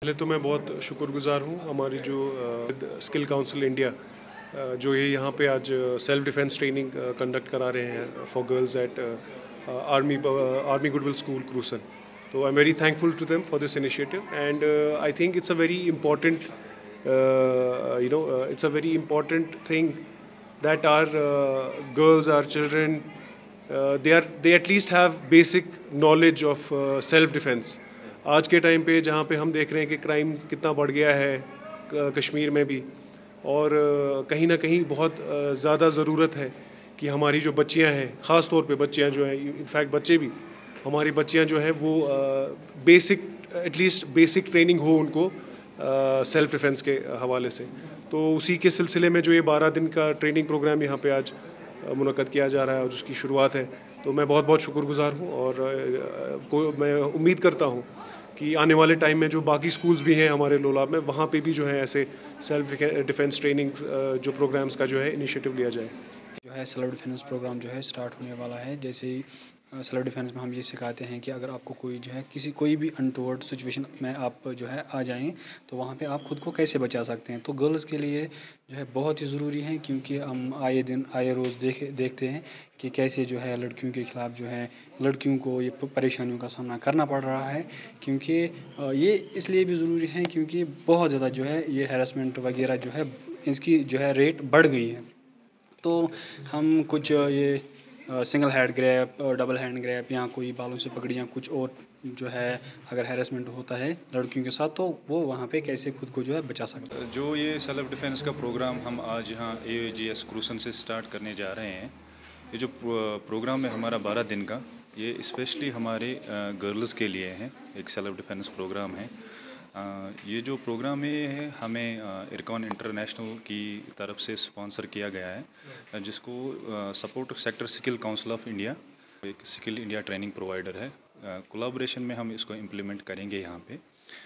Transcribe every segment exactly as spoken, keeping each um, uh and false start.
पहले तो मैं बहुत शुक्रगुज़ार हूँ हमारी जो अ, स्किल काउंसिल इंडिया अ, जो ये यहाँ पे आज सेल्फ डिफेंस ट्रेनिंग कंडक्ट करा रहे हैं for girls at army army goodwill school क्रूसन. तो I am very thankful to them for this initiative and I think it's a very important you know uh, it's a very important thing that our uh, girls, our children, uh, they are they at least have basic knowledge of uh, self defense. आज के time पे जहाँ पे हम देख रहे हैं कि क्राइम कितना बढ़ गया है क- कश्मीर में भी, और अ, कहीं ना कहीं बहुत अ, ज़्यादा ज़रूरत है कि हमारी जो बच्चियाँ हैं, ख़ास तौर पे बच्चियाँ जो हैं, इनफैक्ट बच्चे भी, हमारी बच्चियाँ जो हैं वो बेसिक एटलीस्ट बेसिक ट्रेनिंग हो उनको सेल्फ डिफेंस के हवाले से. तो उसी के सिलसिले में जो ये बारह दिन का ट्रेनिंग प्रोग्राम यहाँ पे आज मुनक़्क़द किया जा रहा है और उसकी शुरुआत है, तो मैं बहुत बहुत शुक्रगुज़ार हूँ. और अ, को मैं उम्मीद करता हूँ कि आने वाले टाइम में जो बाकी स्कूल्स भी हैं हमारे लोलाब में, वहाँ पे भी जो है ऐसे सेल्फ डिफेंस ट्रेनिंग जो प्रोग्राम्स का जो है इनिशिएटिव लिया जाए. जो है सेल्फ डिफेंस प्रोग्राम जो है स्टार्ट होने वाला है। जैसे ही सेल्फ डिफेंस में हम ये सिखाते हैं कि अगर आपको कोई जो है किसी कोई भी अनटोवर्ड सिचुएशन में आप जो है आ जाएं, तो वहाँ पे आप खुद को कैसे बचा सकते हैं। तो गर्ल्स के लिए जो है बहुत ही ज़रूरी है, क्योंकि हम आए दिन आए रोज़ देख देखते हैं कि कैसे जो है लड़कियों के ख़िलाफ़ जो है लड़कियों को ये परेशानियों का सामना करना पड़ रहा है। क्योंकि अ, ये इसलिए भी ज़रूरी है क्योंकि बहुत ज़्यादा जो है ये हैरेसमेंट वगैरह जो है इसकी जो है रेट बढ़ गई है। तो हम कुछ ये सिंगल हैंड ग्रैब और डबल हैंड ग्रैब या कोई बालों से पकड़ियाँ कुछ और जो है अगर हैरेसमेंट होता है लड़कियों के साथ, तो वो वहाँ पे कैसे खुद को जो है बचा सकते हैं। जो ये सेल्फ डिफेंस का प्रोग्राम हम आज यहाँ ए जी एस क्रूसन से स्टार्ट करने जा रहे हैं, ये जो प्रोग्राम है हमारा बारह दिन का, ये स्पेशली हमारे गर्ल्स के लिए है, एक सेल्फ डिफेंस प्रोग्राम है। अ, ये जो प्रोग्राम है हमें इरकॉन इंटरनेशनल की तरफ से स्पॉन्सर किया गया है, जिसको support sector skill council of India, एक स्किल इंडिया ट्रेनिंग प्रोवाइडर है, कोलैबोरेशन में हम इसको इम्प्लीमेंट करेंगे यहाँ पे।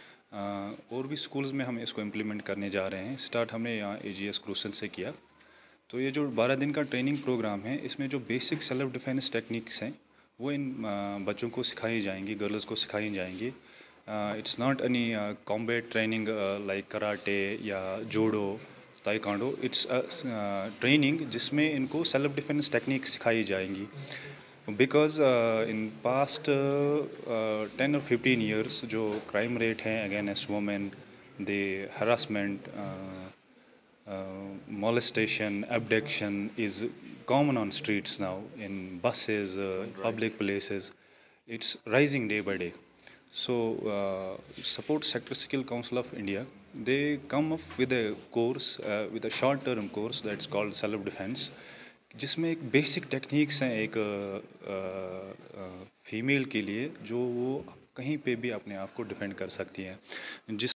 अ, और भी स्कूल्स में हम इसको इम्प्लीमेंट करने जा रहे हैं। स्टार्ट हमने यहाँ ए जी एस क्रूसन से किया। तो ये जो बारह दिन का ट्रेनिंग प्रोग्राम है, इसमें जो बेसिक सेल्फ डिफेंस टेक्निक्स हैं वो इन अ, बच्चों को सिखाई जाएंगी, गर्ल्स को सिखाई जाएंगी। It's not any combat training like karate या जूडो, ताइक्वांडो। इट्स ट्रेनिंग जिसमें इनको सेल्फ डिफेंस टेक्निक सिखाई जाएंगी। बिकॉज इन पास्ट टेन और फिफ्टीन ईयर्स जो क्राइम रेट है against women, the harassment, molestation, abduction is common on streets now, in buses, uh, public places. It's rising day by day. So, uh, Support Sector Skill Council of India, they come up with a course, uh, with a short-term course that's called Self Defense, जिसमें एक basic techniques हैं एक female के लिए, जो वो कहीं पे भी अपने आप को डिफेंड कर सकती हैं, जिस